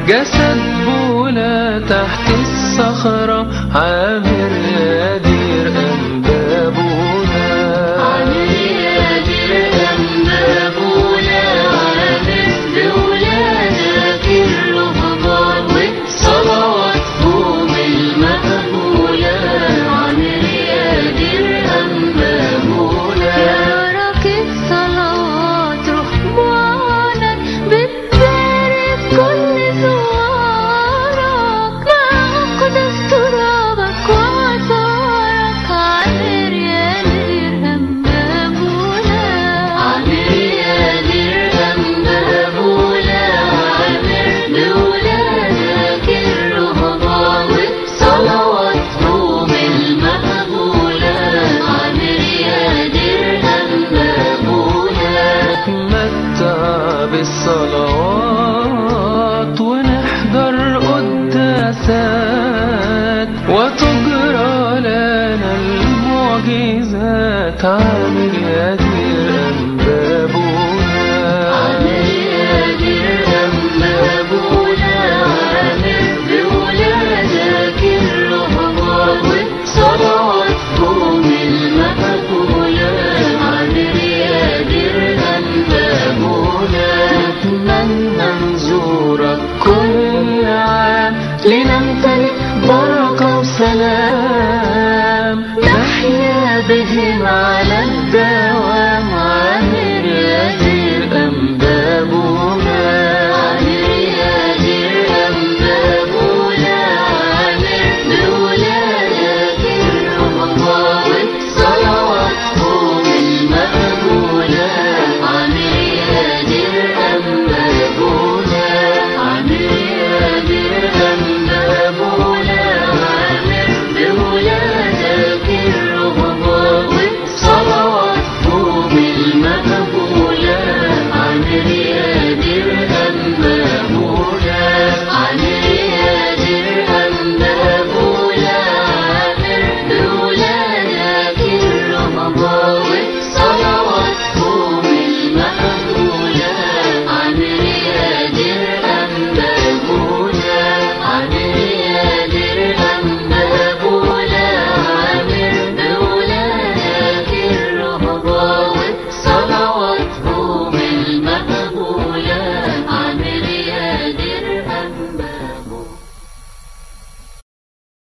جسد بولا تحت الصخرة، عامر يدير أنبابولا، عامر يدير أنبابولا، عامر بولا ذاكر رهبان وصلوات فوق المقبولة، عامر يدير أنبابولا. يا راكب صلوات رهبانك بتبارك كل زوارك، معقدة ترابك وآثارك، عامر يدير أنبابولا، عامر يدير أنبابولا، عامر بولا ذاكر رهبان وصلوات فوق المقبولة، عامر يدير أنبابولا. نتمتع بالصلوات ونحضر قداسات، وتجرى لنا المعجزات، عامر يدير أنبابولا، عامر يدير أنبابولا، عامر بولا ذاكر رهبان وصلوات فوق المقبولة، عامر يدير أنبابولا. نتمنى نزورك كل عام لنمشي